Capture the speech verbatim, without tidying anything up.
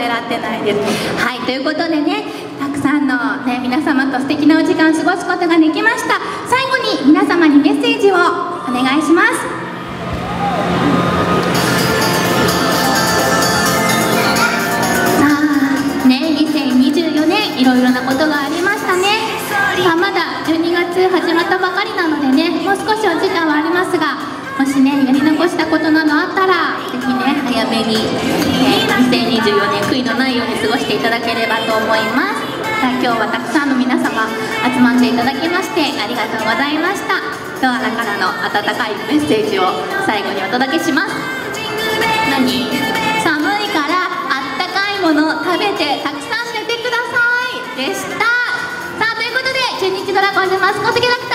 狙ってないです。はい、ということでね、たくさんの、ね、皆様と素敵なお時間を過ごすことができました。最後に皆様にメッセージをお願いします。さあね、にせんにじゅうよねんいろいろなことがありましたね。さあまだじゅうにがつ始まったばかりなのでね、もう少しお時間はありますが、もしねやり残したことなどあったらぜひね早めに、えー、にせんにじゅうよねん悔いのないように過ごしていただければと思います。さあ今日はたくさんの皆様集まっていただきましてありがとうございました。ドアラからの温かいメッセージを最後にお届けします。何？寒いからあったかいもの食べてたくさん寝てくださいでした。さあということで中日ドラゴンズマスコットキャラクター